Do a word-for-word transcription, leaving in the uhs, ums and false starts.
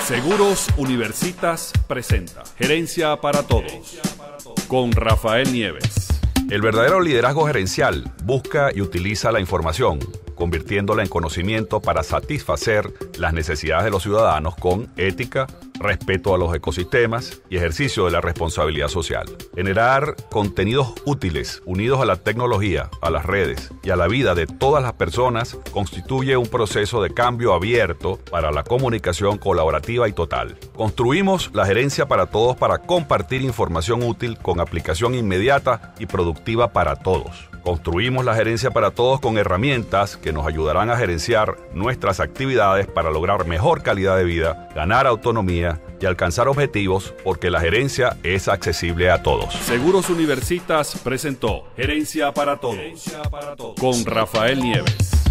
Seguros Universitas presenta Gerencia para Todos con Rafael Nieves. El verdadero liderazgo gerencial busca y utiliza la información, convirtiéndola en conocimiento para satisfacer las necesidades de los ciudadanos con ética, respeto a los ecosistemas y ejercicio de la responsabilidad social. Generar contenidos útiles unidos a la tecnología, a las redes y a la vida de todas las personas constituye un proceso de cambio abierto para la comunicación colaborativa y total. Construimos la gerencia para todos para compartir información útil con aplicación inmediata y productiva para todos. Construimos la gerencia para todos con herramientas que nos ayudarán a gerenciar nuestras actividades para lograr mejor calidad de vida, ganar autonomía y alcanzar objetivos, porque la gerencia es accesible a todos. Seguros Universitas presentó Gerencia para Todos con Rafael Nieves.